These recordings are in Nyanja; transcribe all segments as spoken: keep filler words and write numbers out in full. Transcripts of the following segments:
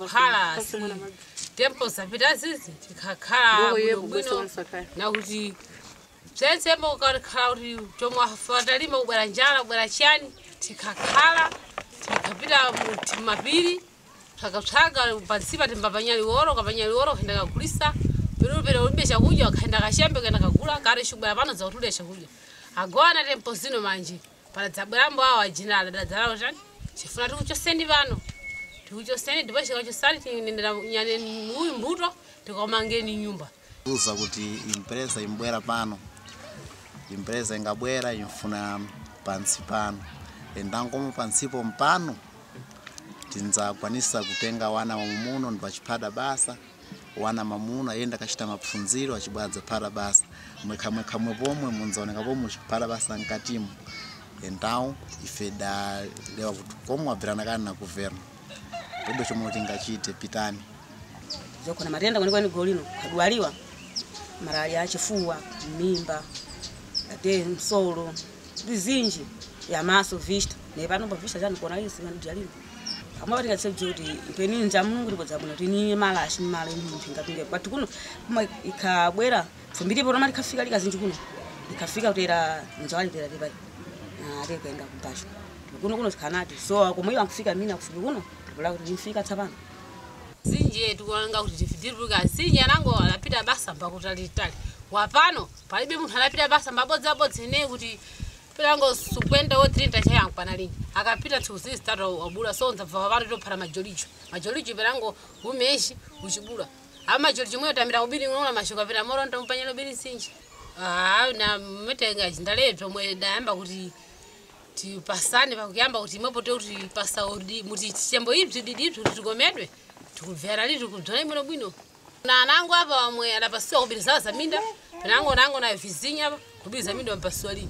tikakhala tempo zapita zizi tikakhala bwino na kuti sensembo ukakhala kuti chomwe afatalima kubwera njala kubwera chiyani tikakhala tikapita mumapiri takatsvaga pansipa timba panyali woro kapanyali woro kaenda kagulisa pero pero ulibe chakudya kaenda kashembe kaenda kagula kare shubara pano za kutule chakudya agona tempo zino manje para dzabwerambo awo ajinala dadzala chani chifuna tikuchoseni vano tikuchoseni ndipo chikachosali tinendera nyane muyu mbuto tikomangeni nyumba uza kuti impresa imbwera pano impresa ingabwera imfuna pansi pano endangomo pansipo mpano tinza kwanisa kutenga wana mamuno ndipachipada basa wana mamuna yenda kachita mapfunziro achibwadza pada basa mwekamwe kamwe pomwe munzaoneka pomwe chipada basa nkatimu endao ifeda lewa kuti komwe abvirana kana na governo todo chomwe tingachite pitani zoko na matenda kwani kwani golino kadwaliwa malaria achifuwa mimba ate msolo bizinji ya maso vista ne pano pa vista jani kona isi ngani jalino kama bati ngatse kuti ipeni nja Mulungu ndibodza bwino tini malashi mala mpinga pinga kwati kuno kuma ikabwera fumbiri pona mali kafika likazinji kuno ikafika utera njawali tera tebali na reka enda kumpasho kuno kuno kanati so komwe wakufika mina kufika kuno kula kuti nifika tsapana zinje tukulanga kuti tifitiruka zinje nango alapita basa mpaka utalitali wapano palibe munthu alapita basa mabodza bodzi ne kuti pilango sukwenda wo trinta chayangu panalini akapita tuzi start obula sonza va vantu tophara majolicho majolicho pilango umeshi uchibula ama majolicho mwe tamira ubiri ngona mashuka pira moronto mpanyelo biri sinji ah na metenga jindaleto mwe dayamba kuti tipasane pakuyamba kuti mwepote kuti pasaudi muti chembo ibzi diditu tikomedwe tikuvera litu kudzona imwe bwino na nango apa wamwe adapasiwa kubiriza za minda pilango nango na vizinya kubiriza minda mpasiwa lini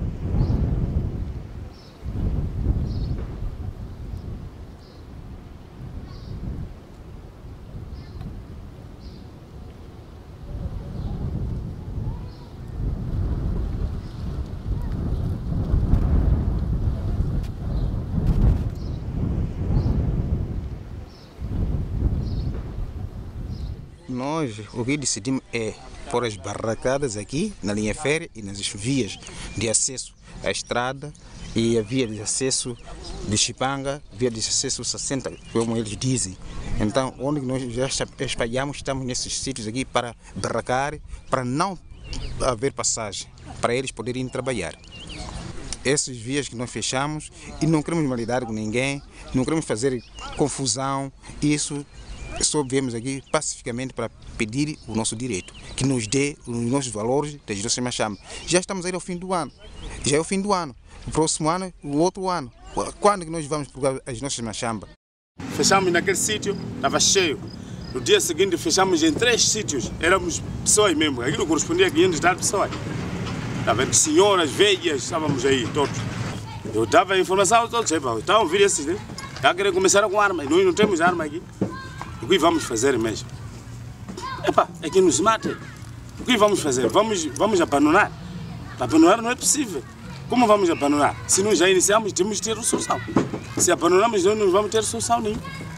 Nós, o que decidimos é pôr as barracadas aqui na linha férrea e nas vias de acesso à estrada e a via de acesso de Chipanga, via de acesso sessenta, como eles dizem. Então, onde nós já espalhamos, estamos nesses sítios aqui para barracar, para não haver passagem, para eles poderem trabalhar. Essas vias que nós fechamos e não queremos malidar com ninguém, não queremos fazer confusão, isso só viemos aqui pacificamente para pedir o nosso direito, que nos dê os nossos valores das nossas machamas. Já estamos aí ao fim do ano, já é o fim do ano, o próximo ano, o outro ano. Quando que nós vamos pegar as nossas machambas? Fechamos naquele sítio, estava cheio. No dia seguinte fechamos em três sítios, éramos pessoas mesmo, aquilo correspondia a quinhentas pessoas. Estava senhoras, velhas, estávamos aí todos. Eu dava a informação a todos, estavam a vir esses, né? Está querendo começar com arma, nós não temos arma aqui. O que vamos fazer mesmo? Epa, é que nos mate. O que vamos fazer? Vamos, vamos abandonar? Abandonar não é possível. Como vamos abandonar? Se nós já iniciamos, temos que ter solução. Se abandonamos, nós não vamos ter solução nenhuma.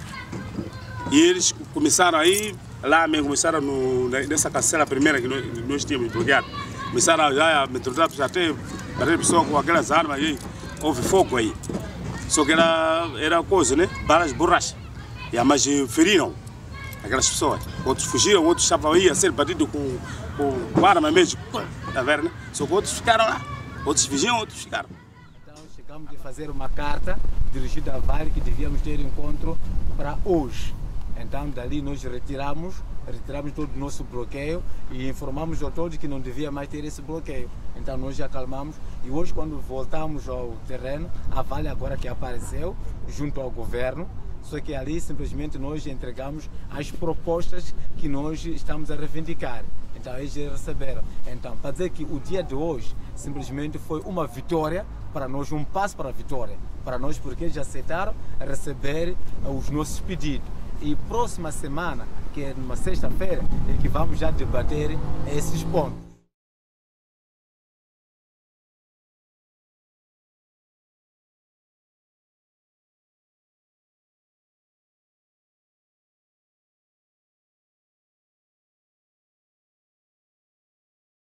E eles começaram aí, lá mesmo, começaram no, nessa cancela primeira que nós, nós tínhamos bloqueado. Começaram já a metralhar, até bater pessoas com aquelas armas aí, houve fogo aí. Só que era, era coisa, né? Balas de borracha. E mas feriram aquelas pessoas. Outros fugiram, outros estavam aí a ser batidos com, com, com arma mesmo. Tá vendo, né? Só que outros ficaram lá. Outros fugiram, outros ficaram. Então chegamos a fazer uma carta dirigida à Vale que devíamos ter encontro para hoje. Então dali nós retiramos, retiramos todo o nosso bloqueio e informamos a todos que não devia mais ter esse bloqueio. Então nós já acalmamos e hoje quando voltamos ao terreno, a Vale agora que apareceu junto ao governo, só que ali simplesmente nós entregamos as propostas que nós estamos a reivindicar. Então eles receberam. Então, para dizer que o dia de hoje simplesmente foi uma vitória para nós, um passo para a vitória. Para nós, porque eles aceitaram receber os nossos pedidos. E próxima semana, que é numa sexta-feira, é que vamos já debater esses pontos.